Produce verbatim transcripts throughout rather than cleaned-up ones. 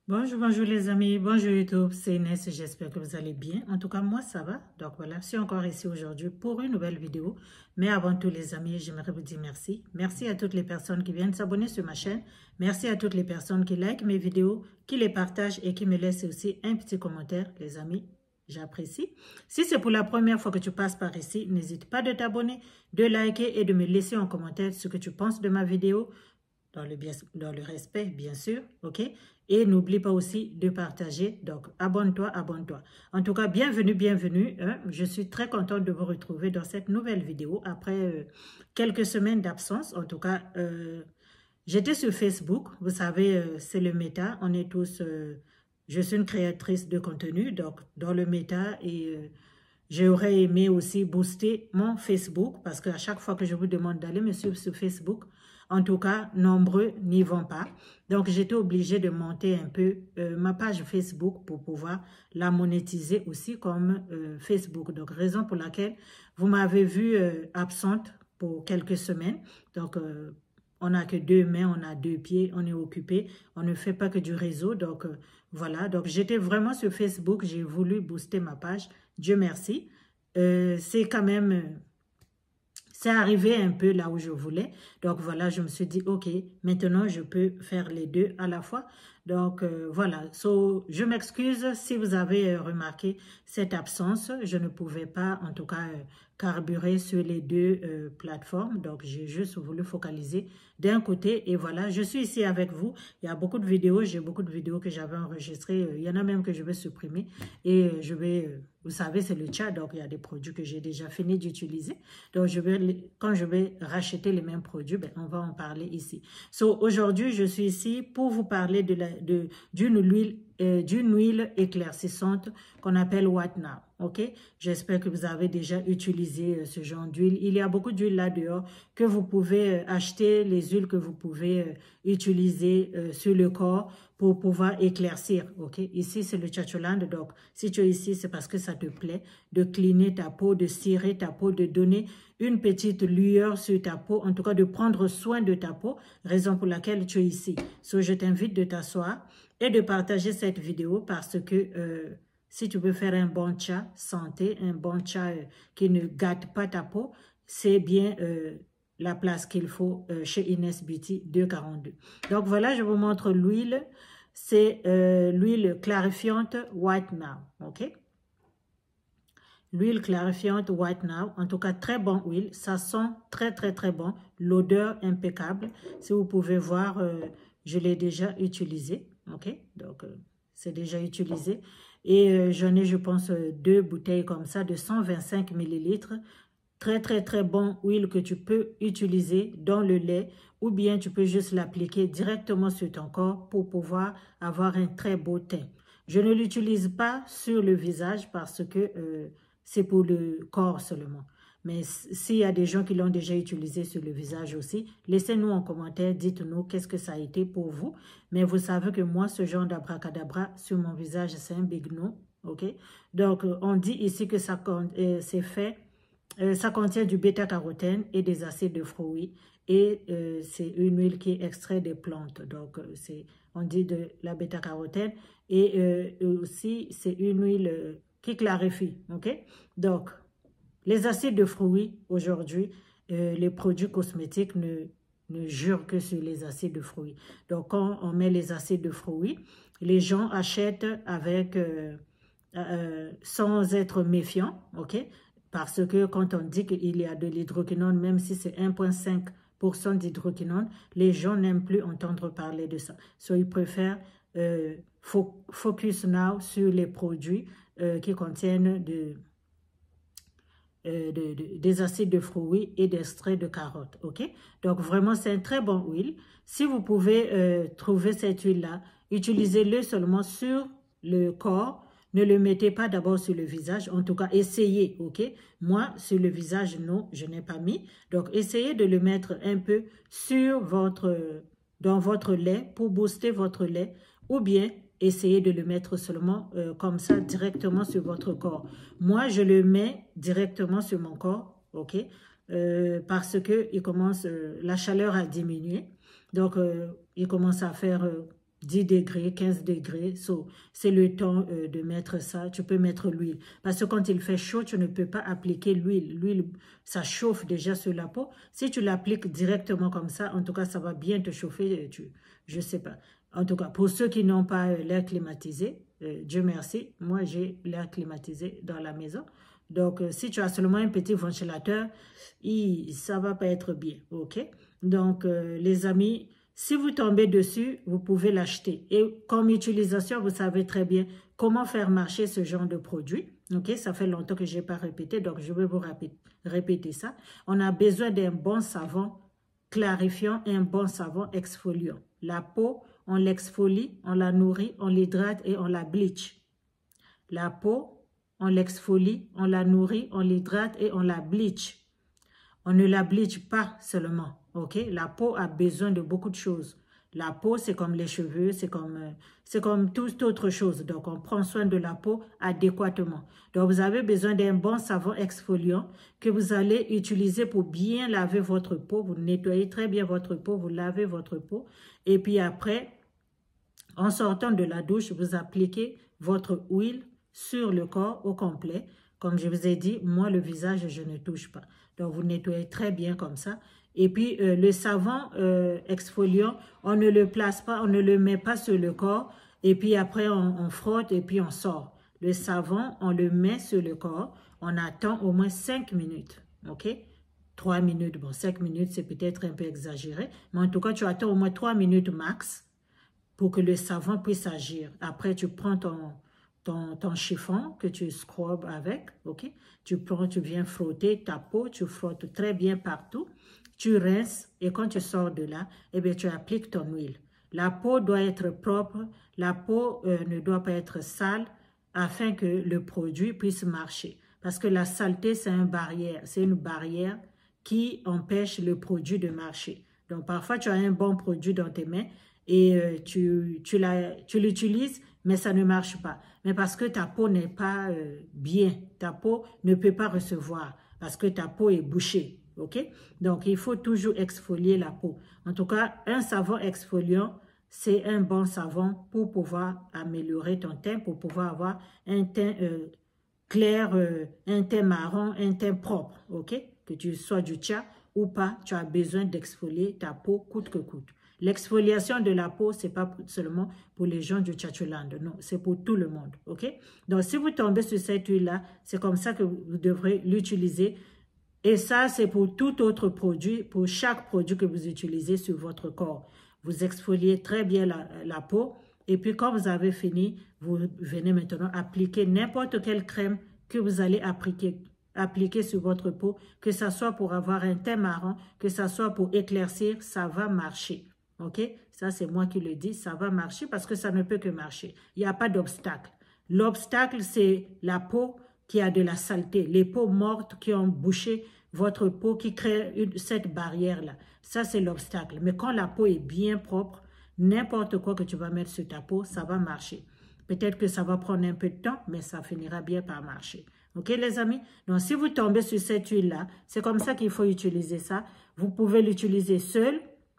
Bonjour, bonjour les amis, bonjour YouTube, c'est Inès, j'espère que vous allez bien. En tout cas, moi ça va. Donc voilà, je suis encore ici aujourd'hui pour une nouvelle vidéo. Mais avant tout les amis, j'aimerais vous dire merci. Merci à toutes les personnes qui viennent s'abonner sur ma chaîne. Merci à toutes les personnes qui likent mes vidéos, qui les partagent et qui me laissent aussi un petit commentaire, les amis. J'apprécie. Si c'est pour la première fois que tu passes par ici, n'hésite pas de t'abonner, de liker et de me laisser en commentaire ce que tu penses de ma vidéo. Dans le, bien, dans le respect, bien sûr, ok? Et n'oublie pas aussi de partager. Donc, abonne-toi, abonne-toi. En tout cas, bienvenue, bienvenue. Hein? Je suis très contente de vous retrouver dans cette nouvelle vidéo après euh, quelques semaines d'absence. En tout cas, euh, j'étais sur Facebook. Vous savez, euh, c'est le méta. On est tous... Euh, je suis une créatrice de contenu, donc dans le méta et... Euh, j'aurais aimé aussi booster mon Facebook parce qu'à chaque fois que je vous demande d'aller me suivre sur Facebook, en tout cas, nombreux n'y vont pas. Donc, j'étais obligée de monter un peu euh, ma page Facebook pour pouvoir la monétiser aussi comme euh, Facebook. Donc, raison pour laquelle vous m'avez vue euh, absente pour quelques semaines. Donc, euh, on n'a que deux mains, on a deux pieds, on est occupé, on ne fait pas que du réseau. Donc, euh, voilà. Donc, j'étais vraiment sur Facebook, j'ai voulu booster ma page. Dieu merci. Euh, c'est quand même... Euh, c'est arrivé un peu là où je voulais. Donc voilà, je me suis dit, ok, maintenant je peux faire les deux à la fois. Donc euh, voilà, so, je m'excuse si vous avez euh, remarqué cette absence. Je ne pouvais pas en tout cas euh, carburer sur les deux euh, plateformes. Donc j'ai juste voulu focaliser d'un côté et voilà, je suis ici avec vous. Il y a beaucoup de vidéos, j'ai beaucoup de vidéos que j'avais enregistrées. Il y en a même que je vais supprimer et euh, je vais... Euh, vous savez, c'est le chat, donc il y a des produits que j'ai déjà fini d'utiliser. Donc, je vais, quand je vais racheter les mêmes produits, ben, on va en parler ici. So, aujourd'hui, je suis ici pour vous parler de la, de, d'une huile, euh, d'une huile éclaircissante qu'on appelle White Now. Ok? J'espère que vous avez déjà utilisé euh, ce genre d'huile. Il y a beaucoup d'huile là dehors que vous pouvez euh, acheter, les huiles que vous pouvez euh, utiliser euh, sur le corps pour pouvoir éclaircir, ok? Ici, c'est le Chacholand, donc si tu es ici, c'est parce que ça te plaît de cleaner ta peau, de cirer ta peau, de donner une petite lueur sur ta peau, en tout cas de prendre soin de ta peau, raison pour laquelle tu es ici. So, je t'invite de t'asseoir et de partager cette vidéo parce que euh, si tu veux faire un bon chat santé, un bon chat euh, qui ne gâte pas ta peau, c'est bien... Euh, la place qu'il faut euh, chez Inès Beauty deux quarante-deux. Donc voilà, je vous montre l'huile. C'est euh, l'huile clarifiante White Now. Ok? L'huile clarifiante White Now. En tout cas, très bon huile. Ça sent très, très, très bon. L'odeur impeccable. Si vous pouvez voir, euh, je l'ai déjà utilisé. Ok? Donc, euh, c'est déjà utilisé. Et euh, j'en ai, je pense, euh, deux bouteilles comme ça de cent vingt-cinq millilitres. Très, très, très bon huile que tu peux utiliser dans le lait ou bien tu peux juste l'appliquer directement sur ton corps pour pouvoir avoir un très beau teint. Je ne l'utilise pas sur le visage parce que euh, c'est pour le corps seulement. Mais s'il y a des gens qui l'ont déjà utilisé sur le visage aussi, laissez-nous en commentaire, dites-nous qu'est-ce que ça a été pour vous. Mais vous savez que moi, ce genre d'abracadabra sur mon visage, c'est un big no. Ok? Donc, on dit ici que ça euh, c'est fait... Euh, ça contient du bêta-carotène et des acides de fruits et euh, c'est une huile qui est extraite des plantes. Donc, euh, c'est, on dit de la bêta-carotène et euh, aussi c'est une huile euh, qui clarifie. Ok? Donc, les acides de fruits, aujourd'hui, euh, les produits cosmétiques ne, ne jurent que sur les acides de fruits. Donc, quand on met les acides de fruits, les gens achètent avec... Euh, euh, sans être méfiants, ok? Parce que quand on dit qu'il y a de l'hydroquinone, même si c'est un virgule cinq pour cent d'hydroquinone, les gens n'aiment plus entendre parler de ça. So, ils préfèrent euh, fo focus now sur les produits euh, qui contiennent de, euh, de, de, des acides de fruits et d'extraits de carottes. Ok? Donc, vraiment, c'est un très bon huile. Si vous pouvez euh, trouver cette huile-là, utilisez-le seulement sur le corps. Ne le mettez pas d'abord sur le visage. En tout cas, essayez, ok? Moi, sur le visage, non, je n'ai pas mis. Donc, essayez de le mettre un peu sur votre, dans votre lait pour booster votre lait. Ou bien, essayez de le mettre seulement euh, comme ça, directement sur votre corps. Moi, je le mets directement sur mon corps, ok? Euh, parce que il commence, euh, la chaleur a diminué. Donc, euh, il commence à faire... Euh, dix degrés, quinze degrés. So, c'est le temps euh, de mettre ça. Tu peux mettre l'huile. Parce que quand il fait chaud, tu ne peux pas appliquer l'huile. L'huile, ça chauffe déjà sur la peau. Si tu l'appliques directement comme ça, en tout cas, ça va bien te chauffer. Tu, je ne sais pas. En tout cas, pour ceux qui n'ont pas euh, l'air climatisé, euh, Dieu merci, moi j'ai l'air climatisé dans la maison. Donc, euh, si tu as seulement un petit ventilateur, il, ça ne va pas être bien, ok? Donc, euh, les amis, si vous tombez dessus, vous pouvez l'acheter. Et comme utilisation, vous savez très bien comment faire marcher ce genre de produit. Ok, ça fait longtemps que je n'ai pas répété, donc je vais vous répéter ça. On a besoin d'un bon savon clarifiant et un bon savon exfoliant. La peau, on l'exfolie, on la nourrit, on l'hydrate et on la bleach. La peau, on l'exfolie, on la nourrit, on l'hydrate et on la bleach. On ne la bleach pas seulement, ok? La peau a besoin de beaucoup de choses. La peau, c'est comme les cheveux, c'est comme, euh, c'est comme toute autre chose. Donc, on prend soin de la peau adéquatement. Donc, vous avez besoin d'un bon savon exfoliant que vous allez utiliser pour bien laver votre peau. Vous nettoyez très bien votre peau, vous lavez votre peau. Et puis après, en sortant de la douche, vous appliquez votre huile sur le corps au complet. Comme je vous ai dit, moi, le visage, je ne touche pas. Donc, vous nettoyez très bien comme ça. Et puis, euh, le savon euh, exfoliant, on ne le place pas, on ne le met pas sur le corps. Et puis après, on, on frotte et puis on sort. Le savon, on le met sur le corps. On attend au moins cinq minutes, ok? trois minutes, bon, cinq minutes, c'est peut-être un peu exagéré. Mais en tout cas, tu attends au moins trois minutes max pour que le savon puisse agir. Après, tu prends ton... Ton, ton chiffon que tu scrubes avec, ok? Tu prends, tu viens frotter ta peau, tu frottes très bien partout, tu rinces et quand tu sors de là, eh bien, tu appliques ton huile. La peau doit être propre, la peau euh, ne doit pas être sale afin que le produit puisse marcher. Parce que la saleté, c'est une barrière, c'est une barrière qui empêche le produit de marcher. Donc, parfois, tu as un bon produit dans tes mains et euh, tu, tu l'utilises, mais ça ne marche pas. Mais parce que ta peau n'est pas euh, bien, ta peau ne peut pas recevoir, parce que ta peau est bouchée, ok? Donc, il faut toujours exfolier la peau. En tout cas, un savon exfoliant, c'est un bon savon pour pouvoir améliorer ton teint, pour pouvoir avoir un teint euh, clair, euh, un teint marron, un teint propre, ok? Que tu sois du tcha ou pas, tu as besoin d'exfolier ta peau coûte que coûte. L'exfoliation de la peau, ce n'est pas seulement pour les gens du Tchatcholand, non, c'est pour tout le monde, ok? Donc, si vous tombez sur cette huile-là, c'est comme ça que vous devrez l'utiliser. Et ça, c'est pour tout autre produit, pour chaque produit que vous utilisez sur votre corps. Vous exfoliez très bien la, la peau. Et puis, quand vous avez fini, vous venez maintenant appliquer n'importe quelle crème que vous allez appliquer. appliquer sur votre peau, que ça soit pour avoir un teint marron, que ça soit pour éclaircir, ça va marcher. Ok, ça c'est moi qui le dis, ça va marcher parce que ça ne peut que marcher. Il n'y a pas d'obstacle. L'obstacle, c'est la peau qui a de la saleté, les peaux mortes qui ont bouché votre peau, qui créent une, cette barrière-là. Ça, c'est l'obstacle. Mais quand la peau est bien propre, n'importe quoi que tu vas mettre sur ta peau, ça va marcher. Peut-être que ça va prendre un peu de temps, mais ça finira bien par marcher. Ok, les amis? Donc, si vous tombez sur cette huile-là, c'est comme ça qu'il faut utiliser ça. Vous pouvez l'utiliser seul,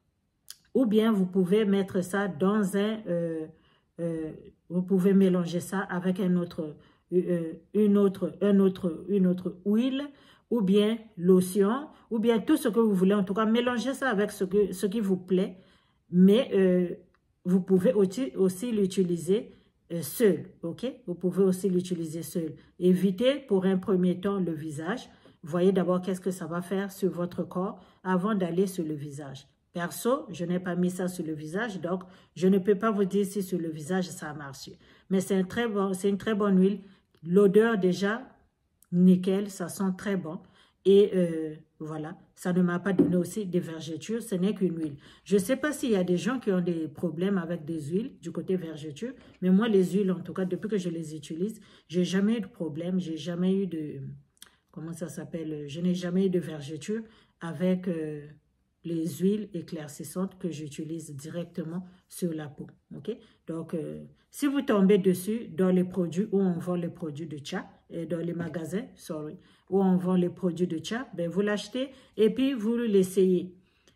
ou bien vous pouvez mettre ça dans un... Euh, euh, vous pouvez mélanger ça avec un autre, euh, une, autre, un autre, une autre huile, ou bien lotion, ou bien tout ce que vous voulez. En tout cas, mélangez ça avec ce, que, ce qui vous plaît. Mais euh, vous pouvez aussi, aussi l'utiliser euh, seul, ok? Vous pouvez aussi l'utiliser seul. Évitez pour un premier temps le visage. Voyez d'abord qu'est-ce que ça va faire sur votre corps avant d'aller sur le visage. Perso, je n'ai pas mis ça sur le visage, donc je ne peux pas vous dire si sur le visage ça a marché. Mais c'est un très bon, c'est une très bonne huile. L'odeur déjà, nickel, ça sent très bon. Et euh, voilà, ça ne m'a pas donné aussi des vergetures, ce n'est qu'une huile. Je ne sais pas s'il y a des gens qui ont des problèmes avec des huiles du côté vergeture, mais moi les huiles, en tout cas, depuis que je les utilise, je n'ai jamais eu de problème, j'ai jamais eu de, comment ça s'appelle, je n'ai jamais eu de vergeture avec... Euh, les huiles éclaircissantes que j'utilise directement sur la peau. Okay? Donc, euh, si vous tombez dessus dans les produits où on vend les produits de tcha, et dans les magasins, sorry, où on vend les produits de tcha, ben vous l'achetez et puis vous l'essayez.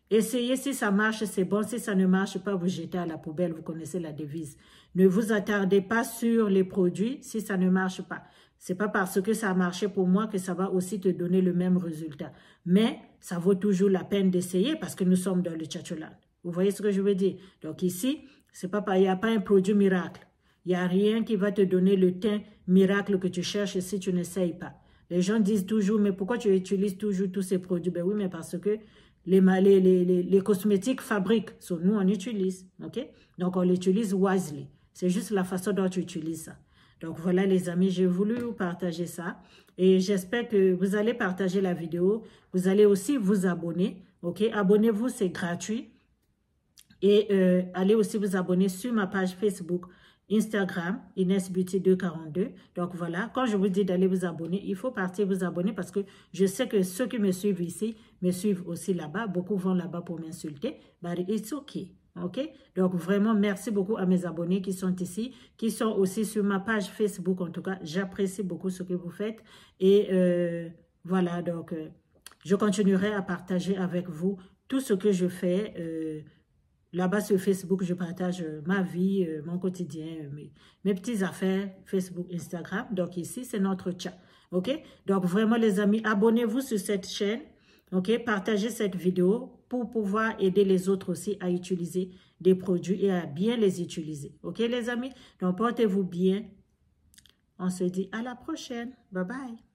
Essayez, si ça marche, c'est bon. Si ça ne marche pas, vous jetez à la poubelle. Vous connaissez la devise. Ne vous attardez pas sur les produits si ça ne marche pas. C'est pas parce que ça a marché pour moi que ça va aussi te donner le même résultat. Mais ça vaut toujours la peine d'essayer parce que nous sommes dans le Tchatcholand. Vous voyez ce que je veux dire? Donc ici, c'est pas, il n'y a pas un produit miracle. Il n'y a rien qui va te donner le teint miracle que tu cherches si tu n'essayes pas. Les gens disent toujours, mais pourquoi tu utilises toujours tous ces produits? Ben oui, mais parce que les, les, les, les, les cosmétiques fabriquent. So, nous, on utilise. Okay? Donc, on l'utilise wisely. C'est juste la façon dont tu utilises ça. Donc, voilà, les amis, j'ai voulu vous partager ça. Et j'espère que vous allez partager la vidéo. Vous allez aussi vous abonner. OK? Abonnez-vous, c'est gratuit. Et euh, allez aussi vous abonner sur ma page Facebook, Instagram, Ines Beauty deux cent quarante-deux. Donc voilà, quand je vous dis d'aller vous abonner, il faut partir vous abonner parce que je sais que ceux qui me suivent ici me suivent aussi là-bas. Beaucoup vont là-bas pour m'insulter. But it's okay. OK? Donc vraiment, merci beaucoup à mes abonnés qui sont ici, qui sont aussi sur ma page Facebook. En tout cas, j'apprécie beaucoup ce que vous faites. Et euh, voilà, donc euh, je continuerai à partager avec vous tout ce que je fais. Euh, Là-bas sur Facebook, je partage euh, ma vie, euh, mon quotidien, euh, mes, mes petites affaires, Facebook, Instagram. Donc ici, c'est notre chat. OK? Donc vraiment, les amis, abonnez-vous sur cette chaîne. OK? Partagez cette vidéo pour pouvoir aider les autres aussi à utiliser des produits et à bien les utiliser. OK, les amis? Donc, portez-vous bien. On se dit à la prochaine. Bye bye.